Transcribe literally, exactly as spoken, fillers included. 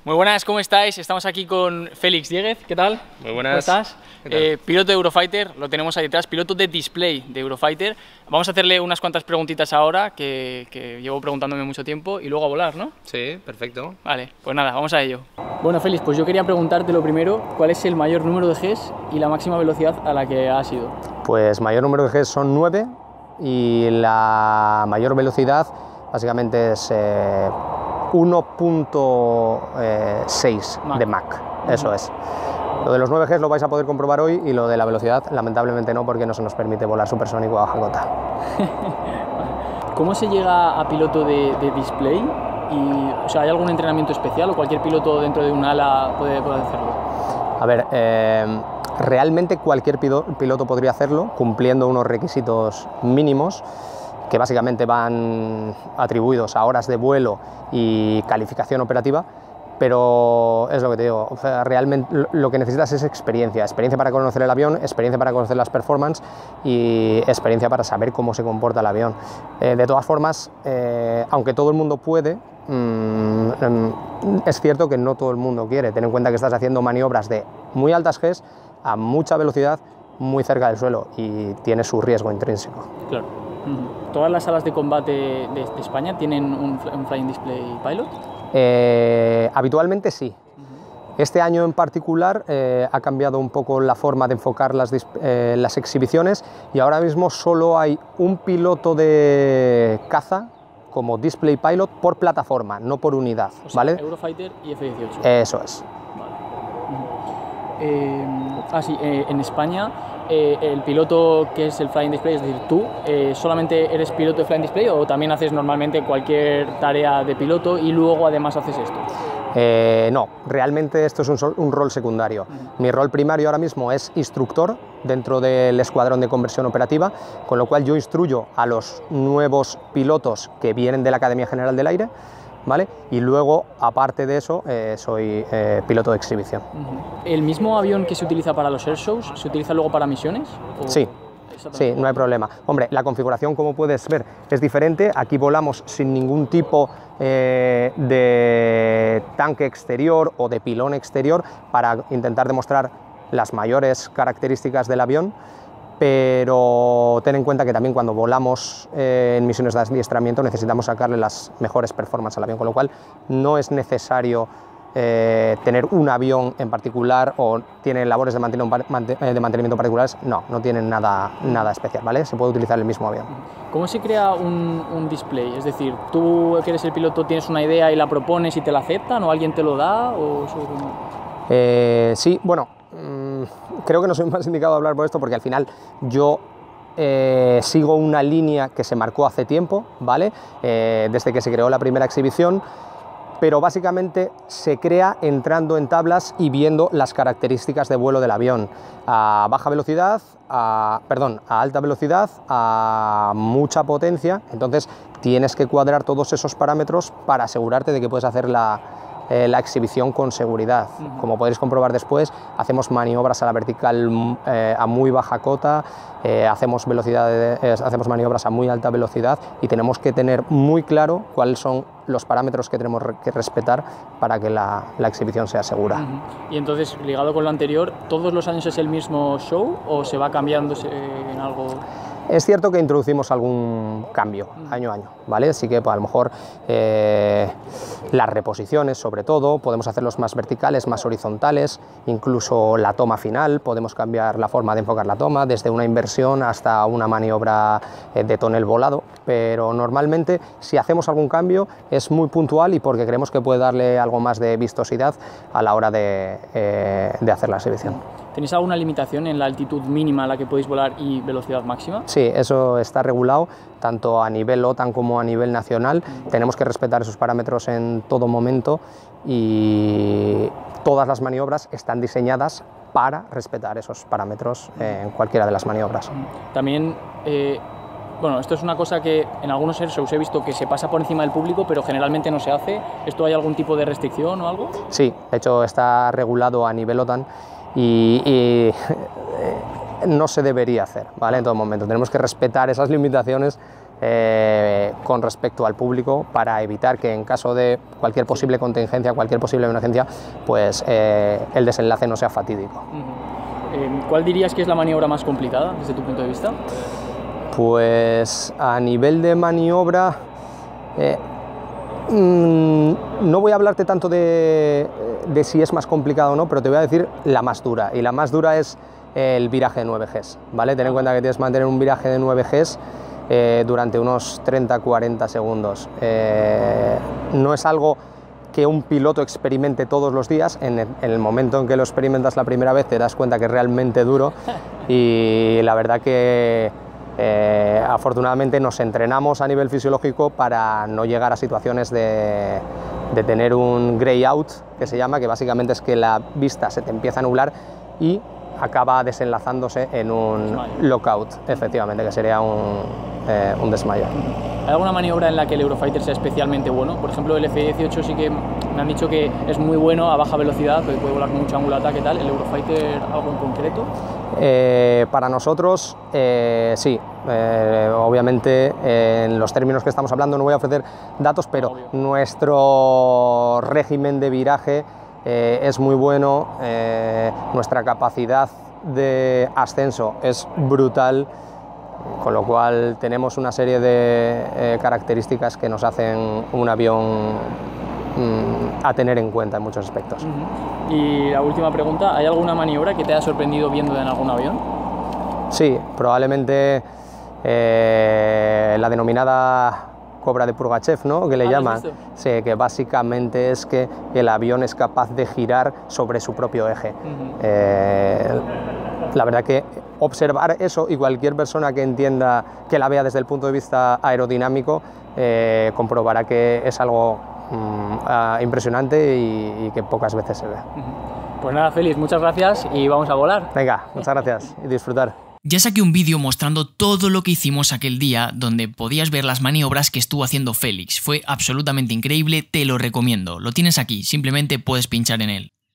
Muy buenas, ¿cómo estáis? Estamos aquí con Félix Dieguez, ¿qué tal? Muy buenas. ¿Cómo estás? ¿Qué tal? Eh, piloto de Eurofighter, lo tenemos ahí detrás, piloto de display de Eurofighter. Vamos a hacerle unas cuantas preguntitas ahora, que, que llevo preguntándome mucho tiempo, y luego a volar, ¿no? Sí, perfecto. Vale, pues nada, vamos a ello. Bueno, Félix, pues yo quería preguntarte lo primero, ¿cuál es el mayor número de Gs y la máxima velocidad a la que has ido? Pues mayor número de Gs son nueve y la mayor velocidad básicamente es eh, uno punto seis de Mach, eso es. Lo de los nueve Gs lo vais a poder comprobar hoy y lo de la velocidad lamentablemente no, porque no se nos permite volar supersónico a baja cota. ¿Cómo se llega a piloto de, de display? Y, o sea, ¿hay algún entrenamiento especial o cualquier piloto dentro de un ala puede, puede hacerlo? A ver, eh, realmente cualquier piloto podría hacerlo cumpliendo unos requisitos mínimos que básicamente van atribuidos a horas de vuelo y calificación operativa, pero es lo que te digo, o sea, realmente lo que necesitas es experiencia, experiencia para conocer el avión, experiencia para conocer las performances y experiencia para saber cómo se comporta el avión. Eh, de todas formas, eh, aunque todo el mundo puede, mmm, es cierto que no todo el mundo quiere. Ten en cuenta que estás haciendo maniobras de muy altas Gs a mucha velocidad, muy cerca del suelo y tiene su riesgo intrínseco. Claro. ¿Todas las salas de combate de, de España tienen un, un Flying Display Pilot? Eh, habitualmente sí. Uh-huh. Este año en particular eh, ha cambiado un poco la forma de enfocar las, eh, las exhibiciones y ahora mismo solo hay un piloto de caza como Display Pilot por plataforma, no por unidad. O sea, ¿vale? Eurofighter y F dieciocho. Eso es. Vale. Uh-huh. eh, ah, sí, eh, en España eh, el piloto que es el Flying Display, es decir, tú, eh, ¿solamente eres piloto de Flying Display o también haces normalmente cualquier tarea de piloto y luego además haces esto? Eh, no, realmente esto es un, sol, un rol secundario. Uh-huh. Mi rol primario ahora mismo es instructor dentro del escuadrón de conversión operativa, con lo cual yo instruyo a los nuevos pilotos que vienen de la Academia General del Aire, ¿vale? Y luego, aparte de eso, eh, soy eh, piloto de exhibición. Uh-huh. ¿El mismo avión que se utiliza para los airshows se utiliza luego para misiones? ¿O? Sí. Sí, no hay problema. Hombre, la configuración, como puedes ver, es diferente. Aquí volamos sin ningún tipo eh, de tanque exterior o de pilón exterior para intentar demostrar las mayores características del avión, pero ten en cuenta que también cuando volamos eh, en misiones de adiestramiento necesitamos sacarle las mejores performances al avión, con lo cual no es necesario Eh, tener un avión en particular o tienen labores de mantenimiento, de mantenimiento particulares. No, no tienen nada, nada especial, ¿vale? Se puede utilizar el mismo avión. ¿Cómo se crea un, un display? Es decir, tú que eres el piloto tienes una idea y la propones y te la aceptan o alguien te lo da o eso... eh, sí, bueno, mmm, creo que no soy más indicado a hablar por esto porque al final yo eh, sigo una línea que se marcó hace tiempo, ¿vale? Eh, desde que se creó la primera exhibición, pero básicamente se crea entrando en tablas y viendo las características de vuelo del avión a baja velocidad, a, perdón, a alta velocidad, a mucha potencia. Entonces tienes que cuadrar todos esos parámetros para asegurarte de que puedes hacer la, eh, la exhibición con seguridad. Uh-huh. Como podréis comprobar después, hacemos maniobras a la vertical eh, a muy baja cota, eh, hacemos, velocidad de, eh, hacemos maniobras a muy alta velocidad y tenemos que tener muy claro cuáles son los parámetros que tenemos que respetar para que la, la exhibición sea segura. Uh-huh. Y entonces, ligado con lo anterior, ¿todos los años es el mismo show o se va cambiando en algo? Es cierto que introducimos algún cambio uh-huh. año a año, ¿vale? Así que pues, a lo mejor eh, las reposiciones, sobre todo, podemos hacerlos más verticales, más horizontales, incluso la toma final, podemos cambiar la forma de enfocar la toma, desde una inversión hasta una maniobra eh, de tonel volado, pero normalmente si hacemos algún cambio es muy puntual y porque creemos que puede darle algo más de vistosidad a la hora de, eh, de hacer la exhibición. ¿Tenéis alguna limitación en la altitud mínima a la que podéis volar y velocidad máxima? Sí, eso está regulado tanto a nivel OTAN como a nivel nacional. Uh-huh. Tenemos que respetar esos parámetros en todo momento y todas las maniobras están diseñadas para respetar esos parámetros en cualquiera de las maniobras. Uh-huh. También, eh, bueno, esto es una cosa que en algunos airshows he visto que se pasa por encima del público, pero generalmente no se hace. ¿Esto hay algún tipo de restricción o algo? Sí, de hecho está regulado a nivel OTAN y, y no se debería hacer, ¿vale? En todo momento tenemos que respetar esas limitaciones eh, con respecto al público para evitar que en caso de cualquier posible contingencia, cualquier posible emergencia, pues eh, el desenlace no sea fatídico. Uh-huh. eh, ¿Cuál dirías que es la maniobra más complicada desde tu punto de vista? Pues a nivel de maniobra, eh, mmm, no voy a hablarte tanto de, de si es más complicado o no, pero te voy a decir la más dura, y la más dura es el viraje de nueve Gs, ¿vale? Ten en cuenta que tienes que mantener un viraje de nueve Gs eh, durante unos treinta a cuarenta segundos. Eh, no es algo que un piloto experimente todos los días. En el, en el momento en que lo experimentas la primera vez te das cuenta que es realmente duro, y la verdad que eh, afortunadamente nos entrenamos a nivel fisiológico para no llegar a situaciones de, de tener un grey out, que se llama, que básicamente es que la vista se te empieza a nublar y acaba desenlazándose en un desmayo. Lockout, efectivamente, que sería un, eh, un desmayo. ¿Hay alguna maniobra en la que el Eurofighter sea especialmente bueno? Por ejemplo, el F dieciocho sí que me han dicho que es muy bueno a baja velocidad, que puede volar con mucho ángulo de ataque y tal. ¿El Eurofighter algo en concreto? Eh, para nosotros, eh, sí. Eh, obviamente, eh, en los términos que estamos hablando no voy a ofrecer datos, pero Obvio. nuestro régimen de viraje Eh, es muy bueno, eh, nuestra capacidad de ascenso es brutal, con lo cual tenemos una serie de eh, características que nos hacen un avión mm, a tener en cuenta en muchos aspectos. Uh-huh. Y la última pregunta, ¿hay alguna maniobra que te haya sorprendido viendo en algún avión? Sí, probablemente eh, la denominada cobra de Purgachev, ¿no? Que le ah, llaman, sí, que básicamente es que el avión es capaz de girar sobre su propio eje. Uh-huh. eh, la verdad que observar eso, y cualquier persona que entienda, que la vea desde el punto de vista aerodinámico, eh, comprobará que es algo mm, uh, impresionante y, y que pocas veces se ve. Uh-huh. Pues nada, Félix, muchas gracias y vamos a volar. Venga, muchas gracias y disfrutar. Ya saqué un vídeo mostrando todo lo que hicimos aquel día, donde podías ver las maniobras que estuvo haciendo Félix. Fue absolutamente increíble, te lo recomiendo. Lo tienes aquí, simplemente puedes pinchar en él.